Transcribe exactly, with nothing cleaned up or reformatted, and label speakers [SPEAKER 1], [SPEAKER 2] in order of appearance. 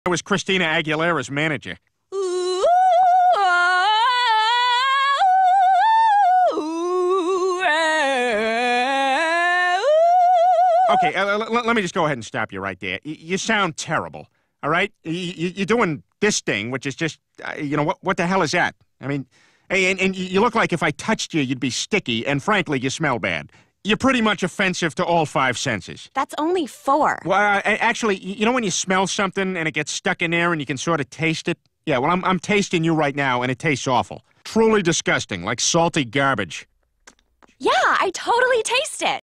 [SPEAKER 1] I was Christina Aguilera's manager.
[SPEAKER 2] Ooh, ah, ooh, ah, ooh.
[SPEAKER 1] Okay, uh, l- l- let me just go ahead and stop you right there. Y- you sound terrible, all right? Y- y- you're doing this thing, which is just, uh, you know, what what the hell is that? I mean, hey, and, and you look like if I touched you, you'd be sticky, and frankly, you smell bad. You're pretty much offensive to all five senses.
[SPEAKER 2] That's only four.
[SPEAKER 1] Well, uh, actually, you know when you smell something and it gets stuck in there and you can sort of taste it? Yeah, well, I'm, I'm tasting you right now, and it tastes awful. Truly disgusting, like salty garbage.
[SPEAKER 2] Yeah, I totally taste it.